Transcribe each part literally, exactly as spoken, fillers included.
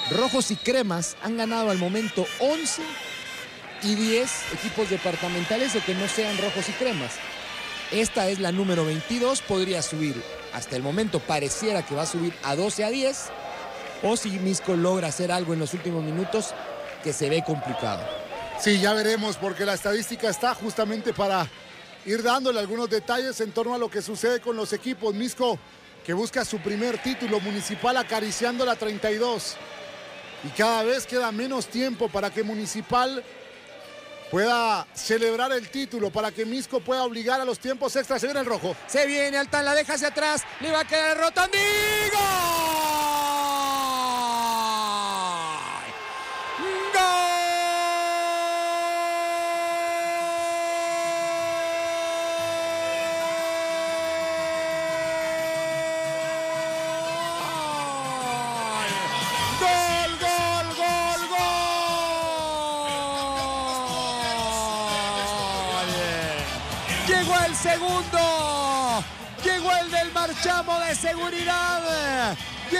Rojos y Cremas han ganado al momento once y diez equipos departamentales o que no sean Rojos y Cremas. Esta es la número veintidós, podría subir. Hasta el momento pareciera que va a subir a doce a diez. O si Misco logra hacer algo en los últimos minutos, que se ve complicado. Sí, ya veremos, porque la estadística está justamente para ir dándole algunos detalles en torno a lo que sucede con los equipos. Misco, que busca su primer título municipal acariciando la treinta y dos. Y cada vez queda menos tiempo para que Municipal pueda celebrar el título, para que Misco pueda obligar a los tiempos extras. Se viene el rojo. Se viene Altán, la deja hacia atrás. Le va a quedar el Rotondi. Llegó el segundo, llegó el del marchamo de seguridad,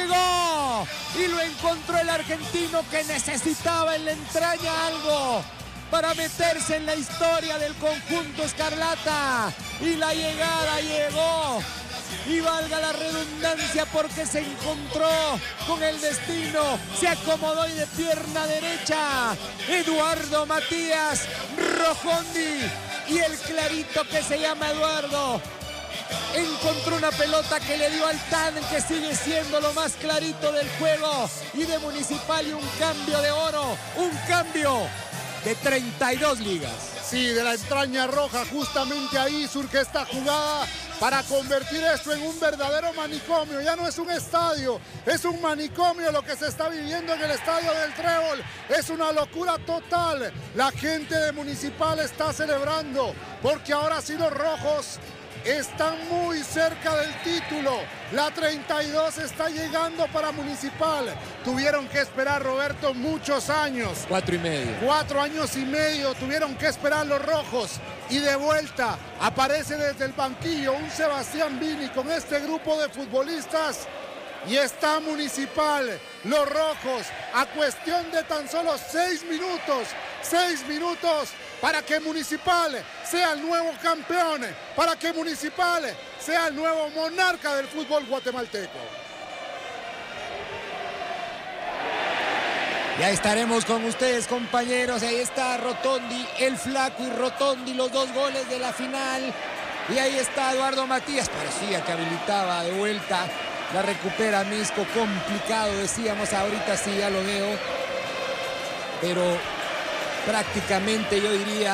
llegó y lo encontró el argentino que necesitaba en la entraña algo para meterse en la historia del conjunto escarlata, y la llegada llegó, y valga la redundancia porque se encontró con el destino, se acomodó y de pierna derecha Eduardo Matías Rojondi. Y el clarito que se llama Eduardo encontró una pelota que le dio al Tan, que sigue siendo lo más clarito del juego. Y de Municipal, y un cambio de oro, un cambio de treinta y dos ligas. Sí, de la entraña roja, justamente ahí surge esta jugada para convertir esto en un verdadero manicomio. Ya no es un estadio, es un manicomio lo que se está viviendo en el estadio del Trébol. Es una locura total. La gente de Municipal está celebrando porque ahora sí los rojos están muy cerca del título. La treinta y dos está llegando para Municipal. Tuvieron que esperar, Roberto, muchos años. Cuatro y medio. Cuatro años y medio tuvieron que esperar los rojos. Y de vuelta aparece desde el banquillo un Sebastián Vini con este grupo de futbolistas. Y está Municipal, los rojos, a cuestión de tan solo seis minutos. Seis minutos para que Municipal sea el nuevo campeón, para que Municipal sea el nuevo monarca del fútbol guatemalteco. Ya estaremos con ustedes, compañeros. Ahí está Rotondi, el flaco y Rotondi, los dos goles de la final. Y ahí está Eduardo Matías, parecía que habilitaba de vuelta. La recupera Misco, complicado, decíamos, ahorita sí, ya lo veo. Pero prácticamente yo diría,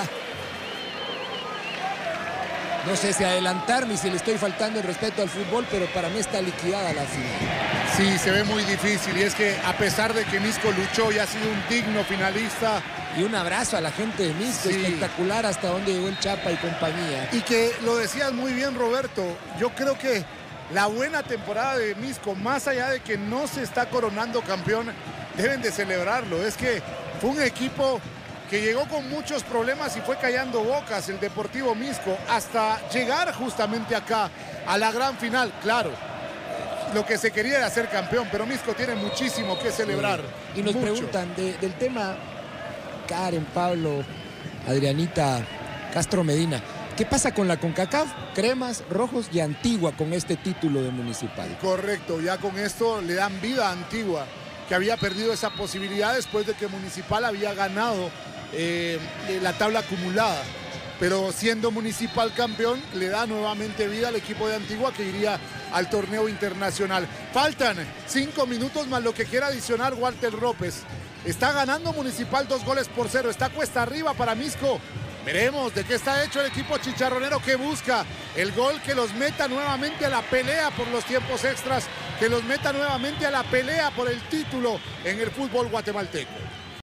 no sé si adelantarme y si le estoy faltando el respeto al fútbol, pero para mí está liquidada la final. Sí, se ve muy difícil, y es que a pesar de que Misco luchó y ha sido un digno finalista. Y un abrazo a la gente de Misco, sí. Espectacular hasta donde llegó el Chapa y compañía. Y que lo decías muy bien, Roberto, yo creo que la buena temporada de Misco, más allá de que no se está coronando campeón, deben de celebrarlo. Es que fue un equipo que llegó con muchos problemas y fue callando bocas, el Deportivo Misco, hasta llegar justamente acá a la gran final. Claro, lo que se quería era ser campeón, pero Misco tiene muchísimo que celebrar. Sí. Y nos Mucho. preguntan de, del tema Karen, Pablo, Adrianita, Castro Medina. ¿Qué pasa con la CONCACAF? Cremas, Rojos y Antigua con este título de Municipal. Correcto, ya con esto le dan vida a Antigua, que había perdido esa posibilidad después de que Municipal había ganado eh, la tabla acumulada. Pero siendo Municipal campeón, le da nuevamente vida al equipo de Antigua, que iría al torneo internacional. Faltan cinco minutos más lo que quiera adicionar Walter López. Está ganando Municipal dos goles por cero. Está cuesta arriba para Misco. Veremos de qué está hecho el equipo chicharronero, que busca el gol que los meta nuevamente a la pelea por los tiempos extras, que los meta nuevamente a la pelea por el título en el fútbol guatemalteco.